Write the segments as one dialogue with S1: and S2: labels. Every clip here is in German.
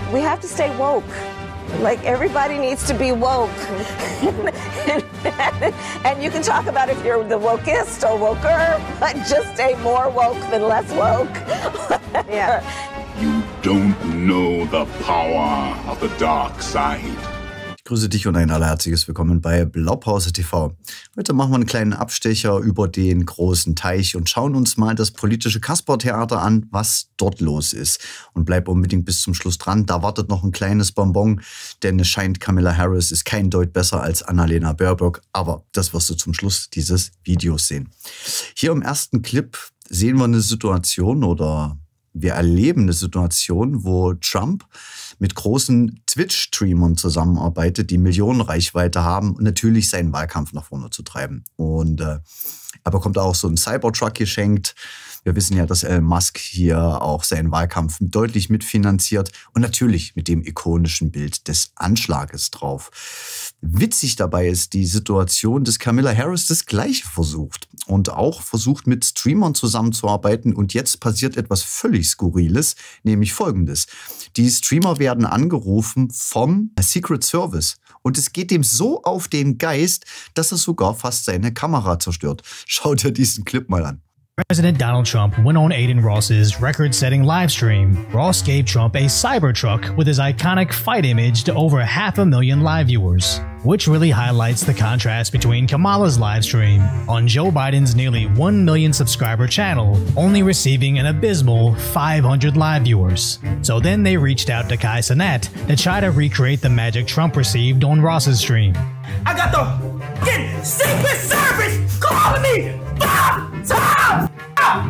S1: we have to stay woke. Like, everybody needs to be woke. And you can talk about if you're the wokest or woker, but just stay more woke than less woke. Yeah.
S2: You don't know the power of the dark side.
S3: Ich grüße dich und ein allerherzliches Willkommen bei Blaupause TV. Heute machen wir einen kleinen Abstecher über den großen Teich und schauen uns mal das politische Kaspertheater an, was dort los ist. Und bleib unbedingt bis zum Schluss dran, da wartet noch ein kleines Bonbon, denn es scheint, Kamala Harris ist kein Deut besser als Annalena Baerbock, aber das wirst du zum Schluss dieses Videos sehen. Hier im ersten Clip sehen wir eine Situation oder wir erleben eine Situation, wo Trump mit großen Twitch-Streamern zusammenarbeitet, die Millionen Reichweite haben und natürlich seinen Wahlkampf nach vorne zu treiben. Und er bekommt auch so einen Cybertruck geschenkt. Wir wissen ja, dass Elon Musk hier auch seinen Wahlkampf deutlich mitfinanziert und natürlich mit dem ikonischen Bild des Anschlages drauf. Witzig dabei ist die Situation, dass Kamala Harris das Gleiche versucht und auch versucht, mit Streamern zusammenzuarbeiten. Und jetzt passiert etwas völlig Skurriles, nämlich Folgendes. Die Streamer werden angerufen vom Secret Service. Und es geht ihm so auf den Geist, dass er sogar fast seine Kamera zerstört. Schau dir diesen Clip mal an.
S4: President Donald Trump went on Adin Ross's record-setting livestream. Ross gave Trump a Cybertruck with his iconic fight image to over 500,000 live viewers, which really highlights the contrast between Kamala's livestream on Joe Biden's nearly 1 million subscriber channel, only receiving an abysmal 500 live viewers. So then they reached out to Kai Cenat to try to recreate the magic Trump received on Ross's stream.
S5: I got the fucking Secret Service calling me 5 times! I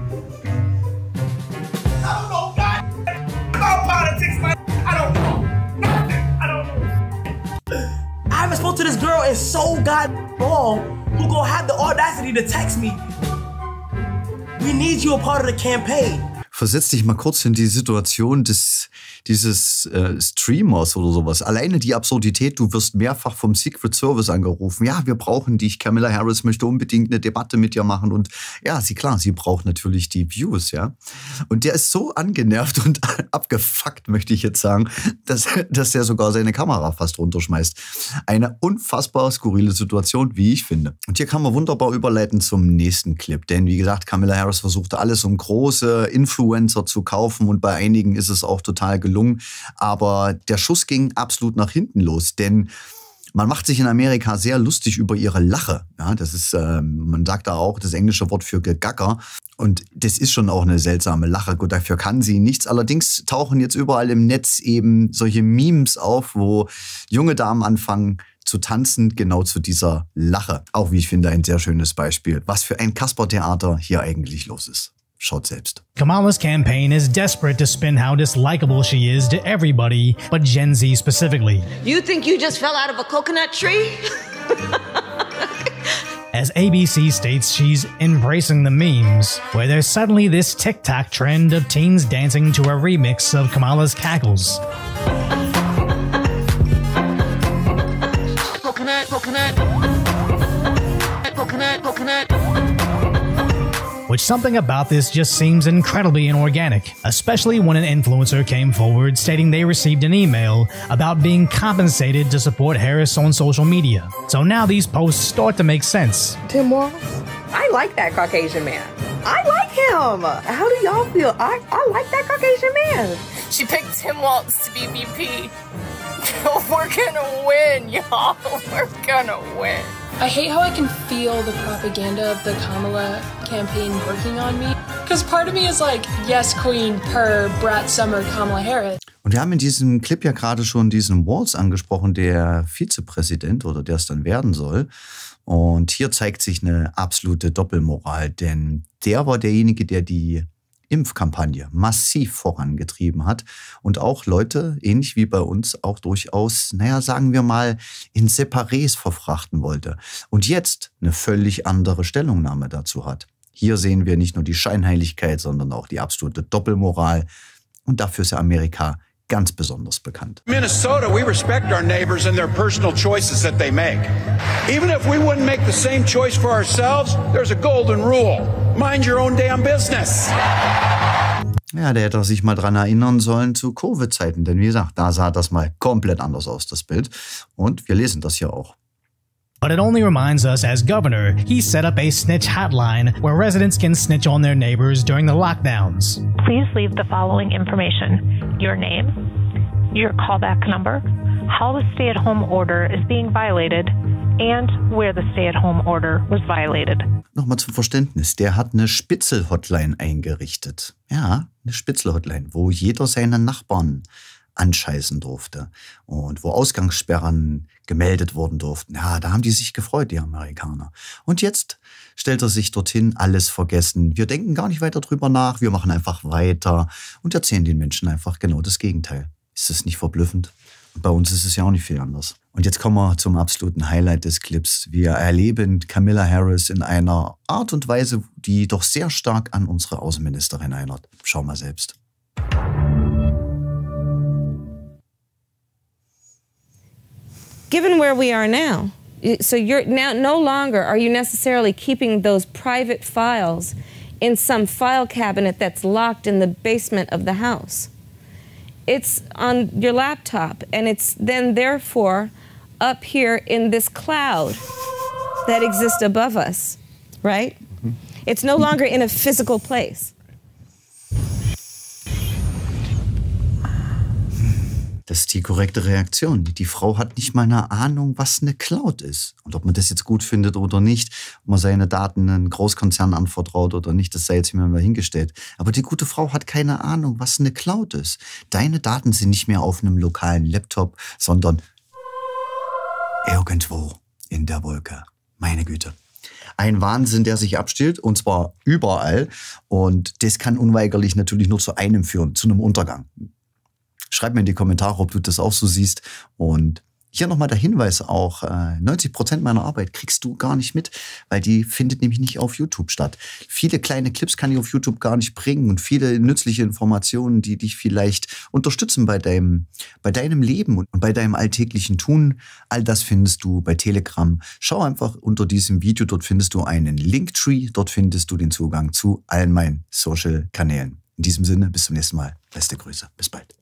S5: don't know God about politics, man. I don't know nothing. I don't know. I haven't spoken to this girl in so goddamn long who gonna have the audacity to text me. We need you a part of the campaign.
S3: Versetz dich mal kurz in die Situation dieses Streamers oder sowas. Alleine die Absurdität, du wirst mehrfach vom Secret Service angerufen. Ja, wir brauchen dich. Kamala Harris möchte unbedingt eine Debatte mit dir machen. Und ja, sie braucht natürlich die Views, ja. Und der ist so angenervt und abgefuckt, möchte ich jetzt sagen, dass der sogar seine Kamera fast runterschmeißt. Eine unfassbar skurrile Situation, wie ich finde. Und hier kann man wunderbar überleiten zum nächsten Clip. Denn wie gesagt, Kamala Harris versuchte alles, um große Influencer zu kaufen und bei einigen ist es auch total gelungen. Aber der Schuss ging absolut nach hinten los, denn man macht sich in Amerika sehr lustig über ihre Lache. Ja, das ist, man sagt da auch das englische Wort für Gegacker. Und das ist schon auch eine seltsame Lache. Gut, dafür kann sie nichts. Allerdings tauchen jetzt überall im Netz eben solche Memes auf, wo junge Damen anfangen zu tanzen, genau zu dieser Lache. Auch, wie ich finde, ein sehr schönes Beispiel, was für ein Kaspertheater hier eigentlich los ist. Schaut selbst.
S4: Kamala's campaign is desperate to spin how dislikable she is to everybody, but Gen Z specifically.
S1: You think you just fell out of a coconut tree?
S4: As ABC states, she's embracing the memes, where there's suddenly this TikTok trend of teens dancing to a remix of Kamala's cackles.
S1: Coconut, coconut. Coconut, coconut.
S4: Which something about this just seems incredibly inorganic, especially when an influencer came forward stating they received an email about being compensated to support Harris on social media. So now these posts start to make sense.
S1: Tim Walz? I like that Caucasian man. I like him. How do y'all feel? I like that Caucasian man.
S6: She picked Tim Walz to be VP. We're gonna win, y'all. We're gonna win.
S7: I hate how I can feel the propaganda of the Kamala campaign working on me. Because part of me is like, yes, Queen, per Brat Summer, Kamala Harris.
S3: Und wir haben in diesem Clip ja gerade schon diesen Walz angesprochen, der Vizepräsident oder der es dann werden soll. Und hier zeigt sich eine absolute Doppelmoral, denn der war derjenige, der die Impfkampagne massiv vorangetrieben hat und auch Leute, ähnlich wie bei uns, auch durchaus, naja, sagen wir mal, in Separés verfrachten wollte. Und jetzt eine völlig andere Stellungnahme dazu hat. Hier sehen wir nicht nur die Scheinheiligkeit, sondern auch die absolute Doppelmoral. Und dafür ist ja Amerika ganz besonders bekannt.
S8: Minnesota, we respect our neighbors and their personal choices that they make. Even if we wouldn't make the same choice for ourselves, there's a golden rule. Mind your own damn business.
S3: Ja, der hätte sich mal dran erinnern sollen zu Covid-Zeiten. Denn wie gesagt, da sah das mal komplett anders aus, das Bild. Und wir lesen das hier auch.
S4: But it only reminds us as governor, he set up a snitch hotline where residents can snitch on their neighbors during the lockdowns.
S9: Please leave the following information: your name, your callback number, how the stay-at-home order is being violated, and where the stay-at-home order was violated.
S3: Nochmal zum Verständnis, der hat eine Spitzel-Hotline eingerichtet. Ja, eine Spitzel-Hotline, wo jeder seine Nachbarn anscheißen durfte und wo Ausgangssperren gemeldet worden durften. Ja, da haben die sich gefreut, die Amerikaner. Und jetzt stellt er sich dorthin, alles vergessen. Wir denken gar nicht weiter drüber nach, wir machen einfach weiter und erzählen den Menschen einfach genau das Gegenteil. Ist das nicht verblüffend? Und bei uns ist es ja auch nicht viel anders. Und jetzt kommen wir zum absoluten Highlight des Clips. Wir erleben Kamala Harris in einer Art und Weise, die doch sehr stark an unsere Außenministerin erinnert. Schau mal selbst.
S1: Given where we are now, so you're now no longer are you necessarily keeping those private files in some file cabinet that's locked in the basement of the house. It's on your laptop, and it's then therefore up here in this cloud that exists above us, right? Mm-hmm. It's no longer in a physical place.
S3: Das ist die korrekte Reaktion. Die Frau hat nicht mal eine Ahnung, was eine Cloud ist. Und ob man das jetzt gut findet oder nicht, ob man seine Daten einem Großkonzern anvertraut oder nicht, das sei jetzt mir mal hingestellt. Aber die gute Frau hat keine Ahnung, was eine Cloud ist. Deine Daten sind nicht mehr auf einem lokalen Laptop, sondern irgendwo in der Wolke. Meine Güte. Ein Wahnsinn, der sich abspielt, und zwar überall. Und das kann unweigerlich natürlich nur zu einem führen, zu einem Untergang. Schreib mir in die Kommentare, ob du das auch so siehst. Und hier nochmal der Hinweis auch, 90% meiner Arbeit kriegst du gar nicht mit, weil die findet nämlich nicht auf YouTube statt. Viele kleine Clips kann ich auf YouTube gar nicht bringen und viele nützliche Informationen, die dich vielleicht unterstützen bei deinem Leben und bei deinem alltäglichen Tun. All das findest du bei Telegram. Schau einfach unter diesem Video, dort findest du einen Linktree, dort findest du den Zugang zu allen meinen Social-Kanälen. In diesem Sinne, bis zum nächsten Mal. Beste Grüße, bis bald.